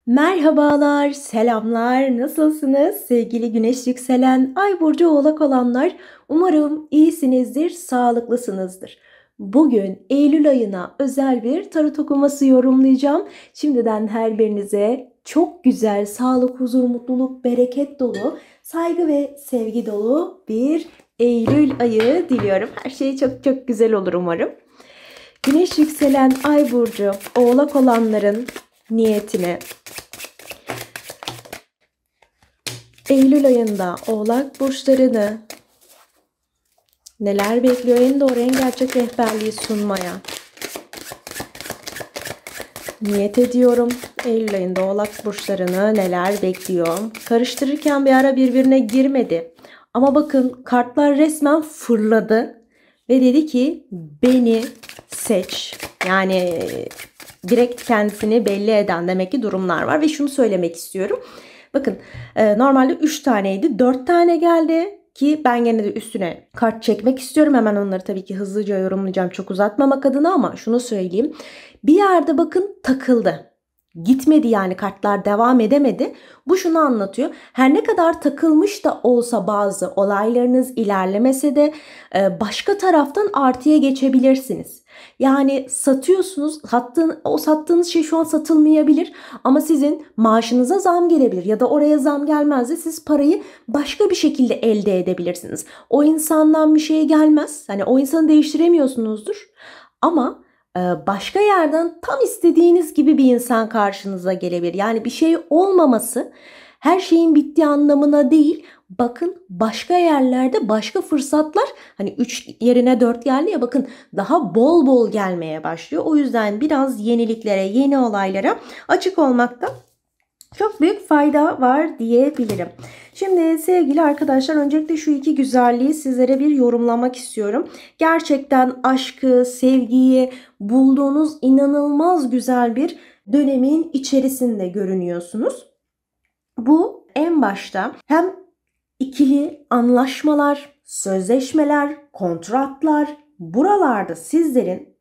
Merhabalar, selamlar. Nasılsınız? Sevgili Güneş yükselen Ay burcu Oğlak olanlar, umarım iyisinizdir, sağlıklısınızdır. Bugün Eylül ayına özel bir tarot okuması yorumlayacağım. Şimdiden her birinize çok güzel, sağlık, huzur, mutluluk, bereket dolu, saygı ve sevgi dolu bir Eylül ayı diliyorum. Her şey çok çok güzel olur umarım. Güneş yükselen Ay burcu Oğlak olanların niyetine Eylül ayında Oğlak burçlarını neler bekliyor? En doğru, en gerçek rehberliği sunmaya niyet ediyorum. Eylül ayında Oğlak burçlarını neler bekliyor? Karıştırırken bir ara birbirine girmedi. Ama bakın kartlar resmen fırladı ve dedi ki beni seç. Yani direkt kendisini belli eden demek ki durumlar var ve şunu söylemek istiyorum. Bakın normalde 3 taneydi, 4 tane geldi ki ben gene de üstüne kart çekmek istiyorum. Hemen onları tabii ki hızlıca yorumlayacağım çok uzatmamak adına, ama şunu söyleyeyim. Bir yerde bakın takıldı. Gitmedi, yani kartlar devam edemedi. Bu şunu anlatıyor. Her ne kadar takılmış da olsa bazı olaylarınız ilerlemese de başka taraftan artıya geçebilirsiniz. Yani satıyorsunuz, o sattığınız şey şu an satılmayabilir ama sizin maaşınıza zam gelebilir ya da oraya zam gelmez de siz parayı başka bir şekilde elde edebilirsiniz. O insandan bir şey gelmez. Hani o insanı değiştiremiyorsunuzdur ama başka yerden tam istediğiniz gibi bir insan karşınıza gelebilir. Yani bir şey olmaması her şeyin bittiği anlamına değil. Bakın başka yerlerde başka fırsatlar, hani 3 yerine 4 geldi ya, bakın daha bol bol gelmeye başlıyor. O yüzden biraz yeniliklere, yeni olaylara açık olmakta çok büyük fayda var diyebilirim. Şimdi sevgili arkadaşlar, öncelikle şu iki güzelliği sizlere bir yorumlamak istiyorum. Gerçekten aşkı, sevgiyi bulduğunuz inanılmaz güzel bir dönemin içerisinde görünüyorsunuz. Bu en başta hem ikili anlaşmalar, sözleşmeler, kontratlar, buralarda sizlerin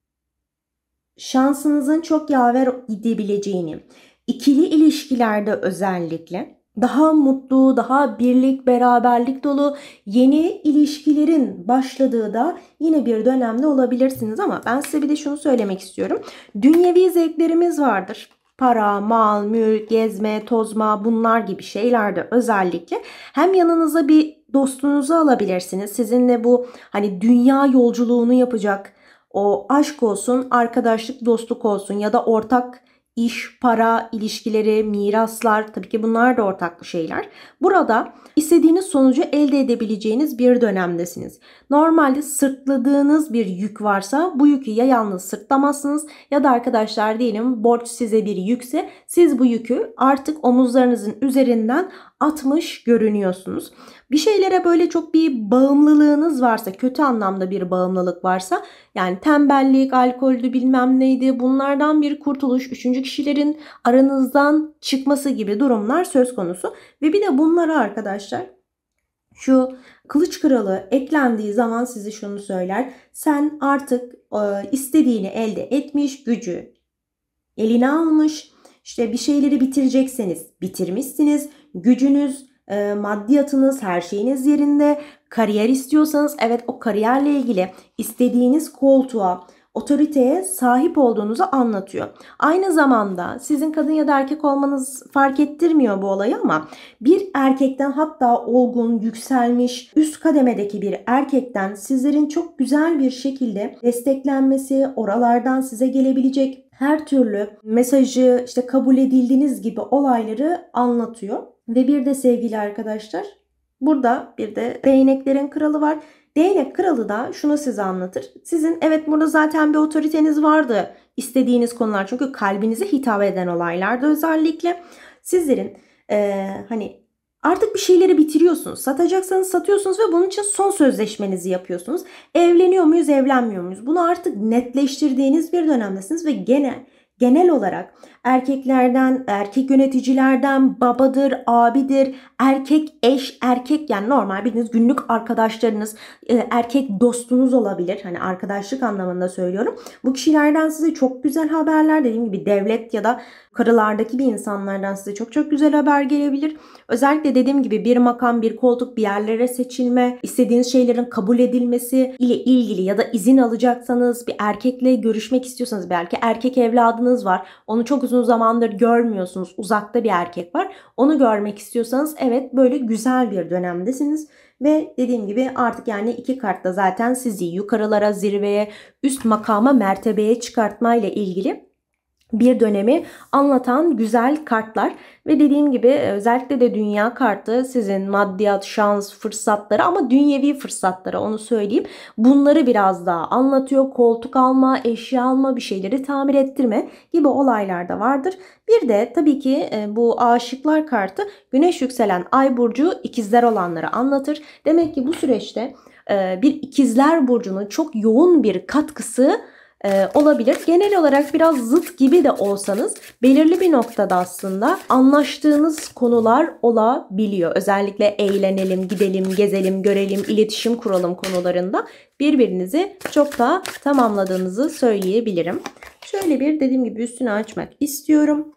şansınızın çok yaver gidebileceğini, İkili ilişkilerde özellikle daha mutlu, daha birlik, beraberlik dolu yeni ilişkilerin başladığı da yine bir dönemde olabilirsiniz. Ama ben size bir de şunu söylemek istiyorum. Dünyevi zevklerimiz vardır. Para, mal, mülk, gezme, tozma, bunlar gibi şeylerde özellikle hem yanınıza bir dostunuzu alabilirsiniz. Sizinle bu hani dünya yolculuğunu yapacak, o aşk olsun, arkadaşlık, dostluk olsun ya da ortak İş, para, ilişkileri, miraslar, tabii ki bunlar da ortaklı şeyler. Burada istediğiniz sonucu elde edebileceğiniz bir dönemdesiniz. Normalde sırtladığınız bir yük varsa bu yükü ya yalnız sırtlamazsınız ya da arkadaşlar diyelim borç size bir yükse siz bu yükü artık omuzlarınızın üzerinden atmış görünüyorsunuz. Bir şeylere böyle çok bir bağımlılığınız varsa, kötü anlamda bir bağımlılık varsa, yani tembellik, alkoldü, bilmem neydi, bunlardan bir kurtuluş, üçüncü kişilerin aranızdan çıkması gibi durumlar söz konusu. Ve bir de bunlara arkadaşlar, şu Kılıç Kralı eklendiği zaman size şunu söyler. Sen artık istediğini elde etmiş, gücü eline almış, işte bir şeyleri bitirecekseniz bitirmişsiniz, gücünüz, maddiyatınız, her şeyiniz yerinde. Kariyer istiyorsanız evet, o kariyerle ilgili istediğiniz koltuğa, otoriteye sahip olduğunuzu anlatıyor. Aynı zamanda sizin kadın ya da erkek olmanız fark ettirmiyor bu olayı, ama bir erkekten, hatta olgun, yükselmiş, üst kademedeki bir erkekten sizlerin çok güzel bir şekilde desteklenmesi, oralardan size gelebilecek her türlü mesajı, işte kabul edildiğiniz gibi olayları anlatıyor. Ve bir de sevgili arkadaşlar, burada bir de değneklerin kralı var. Değnek kralı da şunu size anlatır. Sizin evet burada zaten bir otoriteniz vardı. İstediğiniz konular, çünkü kalbinize hitap eden olaylarda özellikle sizlerin hani artık bir şeyleri bitiriyorsunuz. Satacaksanız satıyorsunuz ve bunun için son sözleşmenizi yapıyorsunuz. Evleniyor muyuz, evlenmiyor muyuz? Bunu artık netleştirdiğiniz bir dönemdesiniz ve genel olarak erkeklerden, erkek yöneticilerden, babadır, abidir, erkek eş, erkek yani normal bildiğiniz günlük arkadaşlarınız, erkek dostunuz olabilir. Hani arkadaşlık anlamında söylüyorum. Bu kişilerden size çok güzel haberler, dediğim gibi devlet ya da karılardaki bir insanlardan size çok çok güzel haber gelebilir. Özellikle dediğim gibi bir makam, bir koltuk, bir yerlere seçilme, istediğiniz şeylerin kabul edilmesi ile ilgili ya da izin alacaksanız, bir erkekle görüşmek istiyorsanız, belki erkek evladınız var. Onu çok uzun zamandır görmüyorsunuz. Uzakta bir erkek var. Onu görmek istiyorsanız evet, böyle güzel bir dönemdesiniz. Ve dediğim gibi artık yani iki kart da zaten sizi yukarılara, zirveye, üst makama, mertebeye çıkartmayla ilgili bir dönemi anlatan güzel kartlar. Ve dediğim gibi özellikle de dünya kartı sizin maddiyat, şans, fırsatları, ama dünyevi fırsatları, onu söyleyeyim. Bunları biraz daha anlatıyor. Koltuk alma, eşya alma, bir şeyleri tamir ettirme gibi olaylar da vardır. Bir de tabii ki bu aşıklar kartı güneş yükselen ay burcu ikizler olanları anlatır. Demek ki bu süreçte bir ikizler burcunun çok yoğun bir katkısı olabilir. Genel olarak biraz zıt gibi de olsanız belirli bir noktada aslında anlaştığınız konular olabiliyor. Özellikle eğlenelim, gidelim, gezelim, görelim, iletişim kuralım konularında birbirinizi çok da tamamladığınızı söyleyebilirim. Şöyle bir dediğim gibi üstünü açmak istiyorum.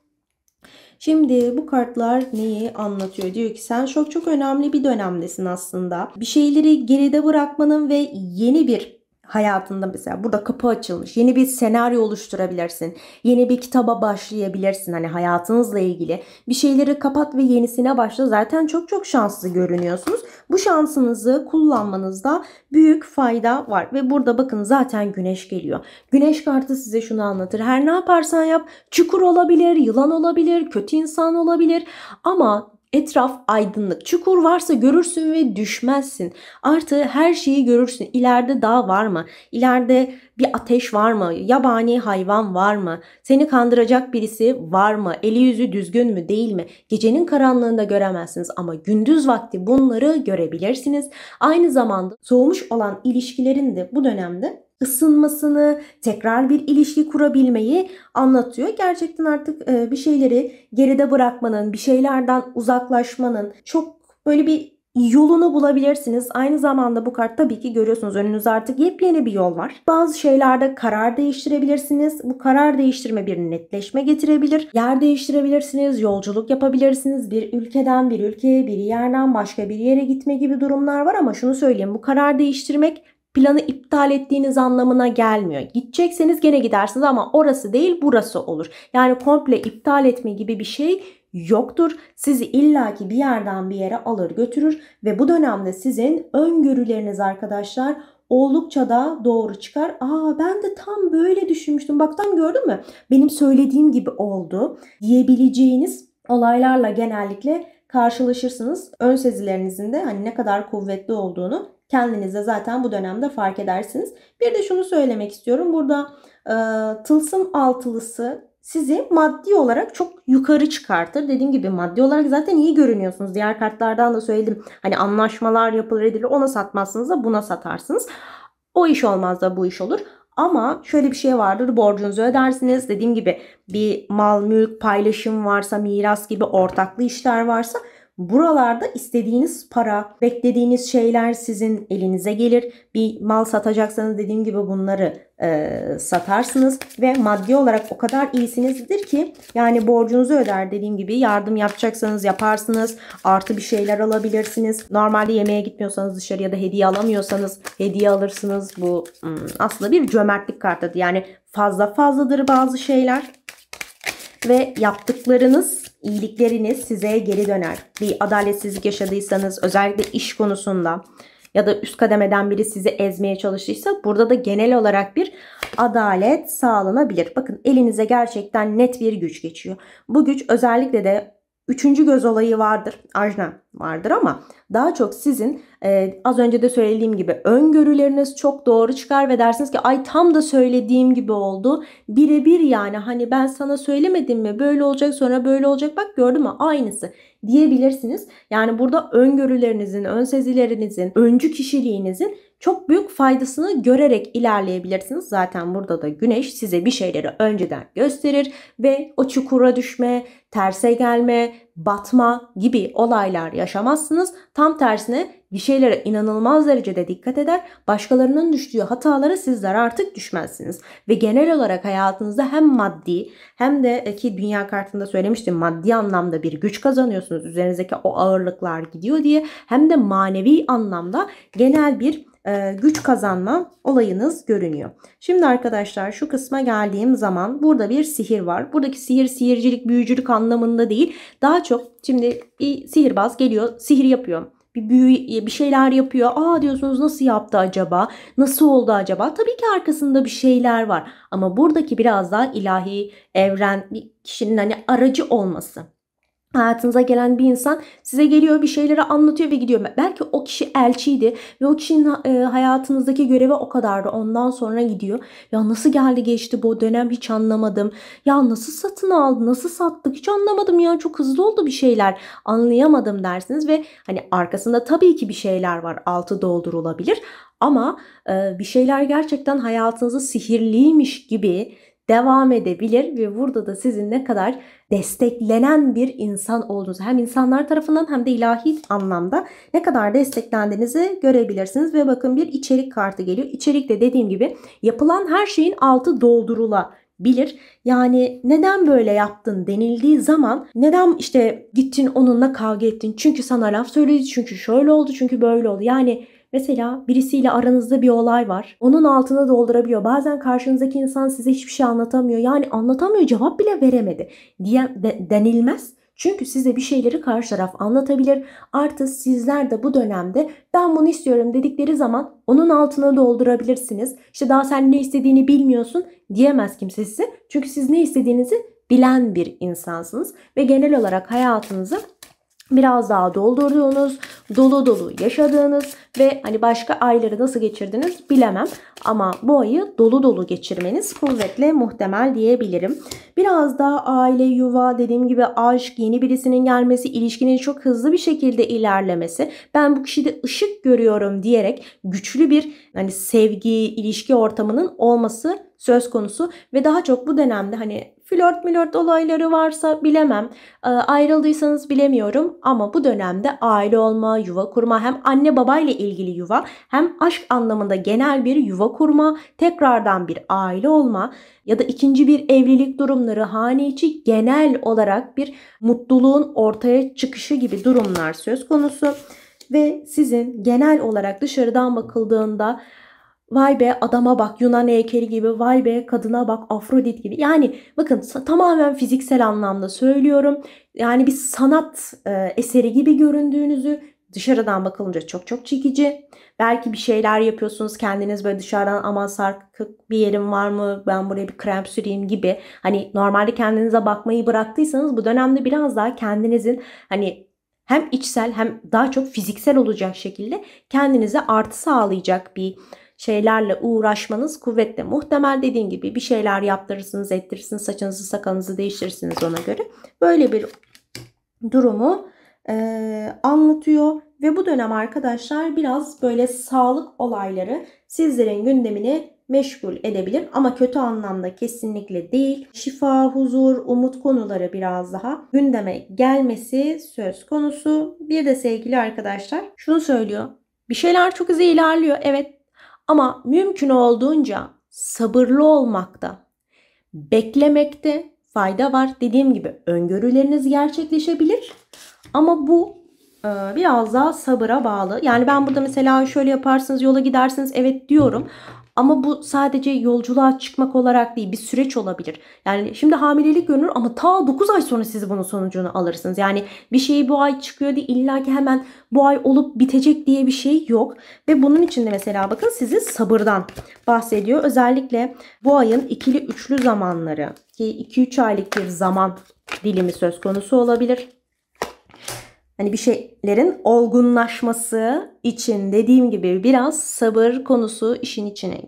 Şimdi bu kartlar neyi anlatıyor? Diyor ki sen çok çok önemli bir dönemdesin aslında. Bir şeyleri geride bırakmanın ve yeni bir hayatında, mesela burada kapı açılmış. Yeni bir senaryo oluşturabilirsin. Yeni bir kitaba başlayabilirsin. Hani hayatınızla ilgili bir şeyleri kapat ve yenisine başla. Zaten çok çok şanslı görünüyorsunuz. Bu şansınızı kullanmanızda büyük fayda var. Ve burada bakın zaten güneş geliyor. Güneş kartı size şunu anlatır. Her ne yaparsan yap, çukur olabilir, yılan olabilir, kötü insan olabilir, ama etraf aydınlık. Çukur varsa görürsün ve düşmezsin. Artı her şeyi görürsün. İleride dağ var mı? İleride bir ateş var mı? Yabani hayvan var mı? Seni kandıracak birisi var mı? Eli yüzü düzgün mü, değil mi? Gecenin karanlığında göremezsiniz ama gündüz vakti bunları görebilirsiniz. Aynı zamanda soğumuş olan ilişkilerin de bu dönemde ısınmasını, tekrar bir ilişki kurabilmeyi anlatıyor. Gerçekten artık bir şeyleri geride bırakmanın, bir şeylerden uzaklaşmanın çok böyle bir yolunu bulabilirsiniz. Aynı zamanda bu kart tabii ki görüyorsunuz, önünüzde artık yepyeni bir yol var. Bazı şeylerde karar değiştirebilirsiniz. Bu karar değiştirme bir netleşme getirebilir. Yer değiştirebilirsiniz, yolculuk yapabilirsiniz. Bir ülkeden bir ülkeye, bir yerden başka bir yere gitme gibi durumlar var, ama şunu söyleyeyim, bu karar değiştirmek planı iptal ettiğiniz anlamına gelmiyor. Gidecekseniz gene gidersiniz ama orası değil burası olur. Yani komple iptal etme gibi bir şey yoktur. Sizi illaki bir yerden bir yere alır götürür ve bu dönemde sizin öngörüleriniz arkadaşlar oldukça da doğru çıkar. Ben de tam böyle düşünmüştüm. Bak tam gördün mü? Benim söylediğim gibi oldu diyebileceğiniz olaylarla genellikle karşılaşırsınız. Ön sezilerinizin de hani ne kadar kuvvetli olduğunu kendinizde zaten bu dönemde fark edersiniz. Bir de şunu söylemek istiyorum. Burada tılsım altılısı sizi maddi olarak çok yukarı çıkartır. Dediğim gibi maddi olarak zaten iyi görünüyorsunuz. Diğer kartlardan da söyledim. Hani anlaşmalar yapılır edilir. Ona satmazsınız da buna satarsınız. O iş olmaz da bu iş olur. Ama şöyle bir şey vardır, borcunuzu ödersiniz. Dediğim gibi bir mal, mülk, paylaşım varsa, miras gibi ortaklı işler varsa buralarda istediğiniz para, beklediğiniz şeyler sizin elinize gelir. Bir mal satacaksanız dediğim gibi bunları satarsınız ve maddi olarak o kadar iyisinizdir ki yani borcunuzu öder, dediğim gibi yardım yapacaksanız yaparsınız. Artı bir şeyler alabilirsiniz. Normalde yemeğe gitmiyorsanız dışarı ya da hediye alamıyorsanız hediye alırsınız. Bu aslında bir cömertlik kartıdır. Yani fazladır bazı şeyler ve yaptıklarınız, iyilikleriniz size geri döner. Bir adaletsizlik yaşadıysanız, özellikle iş konusunda ya da üst kademeden biri sizi ezmeye çalıştıysa burada da genel olarak bir adalet sağlanabilir. Bakın elinize gerçekten net bir güç geçiyor. Bu güç özellikle de üçüncü göz olayı vardır. Ajna vardır ama daha çok sizin az önce de söylediğim gibi öngörüleriniz çok doğru çıkar ve dersiniz ki ay tam da söylediğim gibi oldu. Birebir yani hani ben sana söylemedim mi böyle olacak sonra böyle olacak bak gördün mü aynısı diyebilirsiniz. Yani burada öngörülerinizin, ön sezilerinizin, öncü kişiliğinizin çok büyük faydasını görerek ilerleyebilirsiniz. Zaten burada da güneş size bir şeyleri önceden gösterir ve o çukura düşme, terse gelme, batma gibi olaylar yaşamazsınız. Tam tersine bir şeylere inanılmaz derecede dikkat eder. Başkalarının düştüğü hatalara sizler artık düşmezsiniz. Ve genel olarak hayatınızda hem maddi hem de ki dünya kartında söylemiştim, maddi anlamda bir güç kazanıyorsunuz. Üzerinizdeki o ağırlıklar gidiyor diye, hem de manevi anlamda genel bir güç kazanma olayınız görünüyor. Şimdi arkadaşlar şu kısma geldiğim zaman burada bir sihir var. Buradaki sihir sihircilik, büyücülük anlamında değil. Daha çok şimdi bir sihirbaz geliyor, sihir yapıyor. Bir büyü, bir şeyler yapıyor. Aa diyorsunuz, nasıl yaptı acaba? Nasıl oldu acaba? Tabii ki arkasında bir şeyler var. Ama buradaki biraz daha ilahi, evren, bir kişinin hani aracı olması. Hayatınıza gelen bir insan size geliyor, bir şeyleri anlatıyor ve gidiyor. Belki o kişi elçiydi ve o kişinin hayatınızdaki görevi o kadardı. Ondan sonra gidiyor. Ya nasıl geldi geçti bu dönem, hiç anlamadım. Ya nasıl satın aldı, nasıl sattık, hiç anlamadım ya, çok hızlı oldu bir şeyler. Anlayamadım dersiniz ve hani arkasında tabii ki bir şeyler var. Altı doldurulabilir. Ama bir şeyler gerçekten hayatınızı sihirliymiş gibi devam edebilir ve burada da sizin ne kadar desteklenen bir insan olduğunuzu, hem insanlar tarafından hem de ilahi anlamda ne kadar desteklendiğinizi görebilirsiniz. Ve bakın bir içerik kartı geliyor. İçerikte dediğim gibi yapılan her şeyin altı doldurulabilir. Yani neden böyle yaptın denildiği zaman, neden işte gittin onunla kavga ettin? Çünkü sana laf söyledi, çünkü şöyle oldu, çünkü böyle oldu. Yani mesela birisiyle aranızda bir olay var. Onun altını doldurabiliyor. Bazen karşınızdaki insan size hiçbir şey anlatamıyor. Yani anlatamıyor, cevap bile veremedi diye denilmez. Çünkü size bir şeyleri karşı taraf anlatabilir. Artı sizler de bu dönemde ben bunu istiyorum dedikleri zaman onun altına doldurabilirsiniz. İşte daha sen ne istediğini bilmiyorsun diyemez kimse size. Çünkü siz ne istediğinizi bilen bir insansınız. Ve genel olarak hayatınızı biraz daha doldurduğunuz, dolu dolu yaşadığınız ve hani başka ayları nasıl geçirdiniz bilemem. Ama bu ayı dolu dolu geçirmeniz kuvvetle muhtemel diyebilirim. Biraz daha aile, yuva, dediğim gibi aşk, yeni birisinin gelmesi, ilişkinin çok hızlı bir şekilde ilerlemesi. Ben bu kişide ışık görüyorum diyerek güçlü bir hani sevgi, ilişki ortamının olması söz konusu. Ve daha çok bu dönemde hani flört olayları varsa bilemem. Ayrıldıysanız bilemiyorum ama bu dönemde aile olma, yuva kurma, hem anne babayla ilgili yuva, hem aşk anlamında genel bir yuva kurma, tekrardan bir aile olma ya da ikinci bir evlilik durumları, hane içi genel olarak bir mutluluğun ortaya çıkışı gibi durumlar söz konusu. Ve sizin genel olarak dışarıdan bakıldığında vay be adama bak, Yunan heykeli gibi, vay be kadına bak, Afrodit gibi. Yani bakın tamamen fiziksel anlamda söylüyorum. Yani bir sanat eseri gibi göründüğünüzü, dışarıdan bakılınca çok çok çekici. Belki bir şeyler yapıyorsunuz kendiniz, böyle dışarıdan aman sarkık bir yerim var mı, ben buraya bir krem süreyim gibi. Hani normalde kendinize bakmayı bıraktıysanız bu dönemde biraz daha kendinizin hani hem içsel hem daha çok fiziksel olacak şekilde kendinize artı sağlayacak bir şeylerle uğraşmanız kuvvetle muhtemel. Dediğim gibi bir şeyler yaptırırsınız, ettirirsiniz, saçınızı sakalınızı değiştirirsiniz ona göre. Böyle bir durumu anlatıyor. Ve bu dönem arkadaşlar biraz böyle sağlık olayları sizlerin gündemini meşgul edebilir. Ama kötü anlamda kesinlikle değil. Şifa, huzur, umut konuları biraz daha gündeme gelmesi söz konusu. Bir de sevgili arkadaşlar şunu söylüyor. Bir şeyler çok hızlı ilerliyor. Evet. Ama mümkün olduğunca sabırlı olmakta, beklemekte fayda var. Dediğim gibi öngörüleriniz gerçekleşebilir. Ama bu biraz daha sabıra bağlı. Yani ben burada mesela şöyle yaparsınız, yola gidersiniz, evet diyorum. Ama bu sadece yolculuğa çıkmak olarak değil, bir süreç olabilir. Yani şimdi hamilelik görünür ama ta 9 ay sonra siz bunun sonucunu alırsınız. Yani bir şey bu ay çıkıyor diye illa ki hemen bu ay olup bitecek diye bir şey yok. Ve bunun için de mesela bakın sizi sabırdan bahsediyor. Özellikle bu ayın ikili üçlü zamanları, ki 2-3 aylık bir zaman dilimi söz konusu olabilir. Hani bir şeylerin olgunlaşması için dediğim gibi biraz sabır konusu işin içine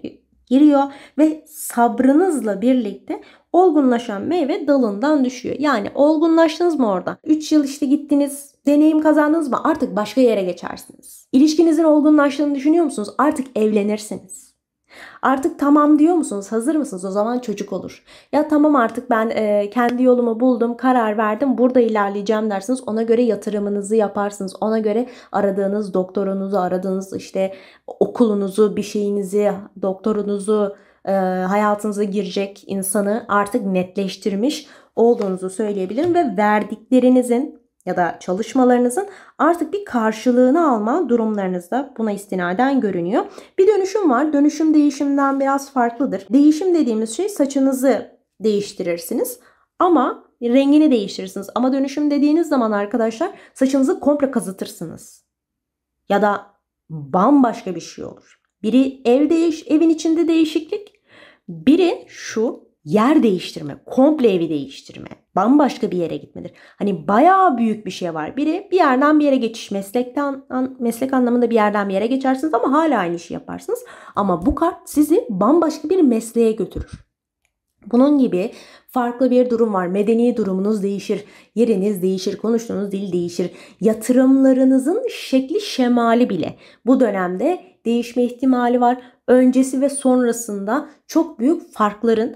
giriyor ve sabrınızla birlikte olgunlaşan meyve dalından düşüyor. Yani olgunlaştınız mı orada? 3 yıl işte gittiniz, deneyim kazandınız mı? Artık başka yere geçersiniz. İlişkinizin olgunlaştığını düşünüyor musunuz? Artık evlenirsiniz. Artık tamam diyor musunuz? Hazır mısınız? O zaman çocuk olur. Ya tamam artık ben kendi yolumu buldum, karar verdim, burada ilerleyeceğim dersiniz. Ona göre yatırımınızı yaparsınız. Ona göre aradığınız doktorunuzu, aradığınız işte okulunuzu, bir şeyinizi, doktorunuzu, hayatınıza girecek insanı artık netleştirmiş olduğunuzu söyleyebilirim ve verdiklerinizin ya da çalışmalarınızın artık bir karşılığını alma durumlarınızda buna istinaden görünüyor. Bir dönüşüm var. Dönüşüm değişimden biraz farklıdır. Değişim dediğimiz şey saçınızı değiştirirsiniz ama rengini değiştirirsiniz. Ama dönüşüm dediğiniz zaman arkadaşlar saçınızı komple kazıtırsınız. Ya da bambaşka bir şey olur. Biri evin içinde değişiklik, biri şu yer değiştirme, komple evi değiştirme, bambaşka bir yere gitmedir. Hani bayağı büyük bir şey var. Biri bir yerden bir yere geçiş, meslek anlamında bir yerden bir yere geçersiniz ama hala aynı işi yaparsınız. Ama bu kart sizi bambaşka bir mesleğe götürür. Bunun gibi farklı bir durum var. Medeni durumunuz değişir, yeriniz değişir, konuştuğunuz dil değişir. Yatırımlarınızın şekli şemali bile bu dönemde değişme ihtimali var. Öncesi ve sonrasında çok büyük farkların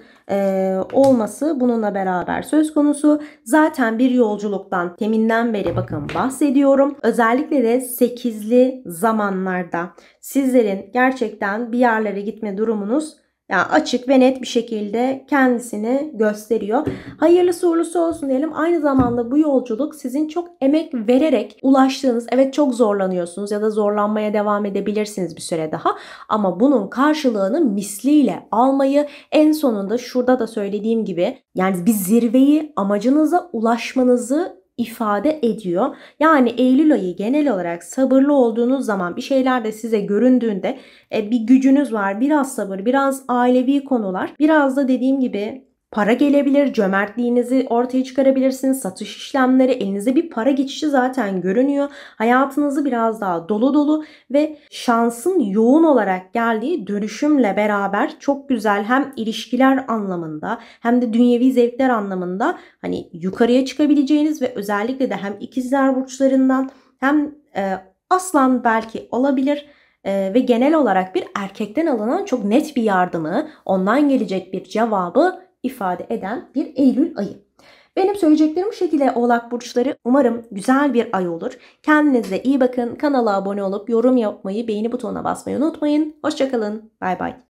olması bununla beraber söz konusu. Zaten bir yolculuktan teminden beri bakın bahsediyorum. Özellikle de 8'li zamanlarda sizlerin gerçekten bir yerlere gitme durumunuz yani açık ve net bir şekilde kendisini gösteriyor. Hayırlısı uğurlusu olsun diyelim. Aynı zamanda bu yolculuk sizin çok emek vererek ulaştığınız, evet çok zorlanıyorsunuz ya da zorlanmaya devam edebilirsiniz bir süre daha. Ama bunun karşılığını misliyle almayı en sonunda şurada da söylediğim gibi yani bir zirveyi amacınıza ulaşmanızı ifade ediyor. Yani Eylül ayı genel olarak sabırlı olduğunuz zaman bir şeyler de size göründüğünde bir gücünüz var. Biraz sabır, biraz ailevi konular. Biraz da dediğim gibi para gelebilir. Cömertliğinizi ortaya çıkarabilirsiniz. Satış işlemleri, elinizde bir para geçişi zaten görünüyor. Hayatınızı biraz daha dolu dolu ve şansın yoğun olarak geldiği dönüşümle beraber çok güzel hem ilişkiler anlamında hem de dünyevi zevkler anlamında hani yukarıya çıkabileceğiniz ve özellikle de hem ikizler burçlarından hem aslan belki olabilir ve genel olarak bir erkekten alınan çok net bir yardımı, ondan gelecek bir cevabı ifade eden bir Eylül ayı. Benim söyleyeceklerim bu şekilde Oğlak burçları. Umarım güzel bir ay olur. Kendinize iyi bakın. Kanala abone olup yorum yapmayı, beğeni butonuna basmayı unutmayın. Hoşça kalın. Bay bay.